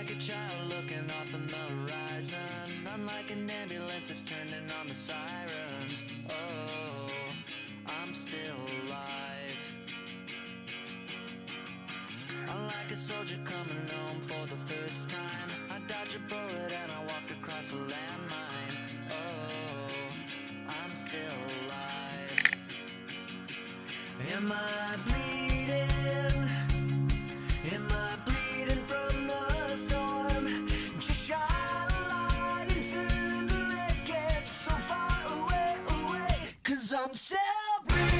like a child looking off on the horizon. Unlike an ambulance that's turning on the sirens. Oh, I'm still alive. I'm like a soldier coming home for the first time. I dodged a bullet and I walked across a landmine. Oh, I'm still alive. Am I bleeding? Am I bleeding from the storm? Just shine a light into the wreckage so far away, away. 'Cause I'm still breathing.